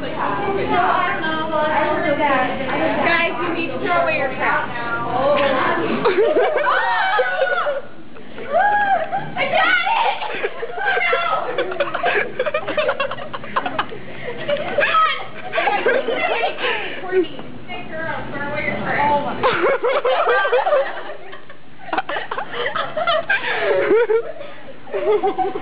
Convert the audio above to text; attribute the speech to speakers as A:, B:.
A: Guys, you need to throw away your trash. I got it! No! Courtney, hey girl, throw away your trash. Oh my God.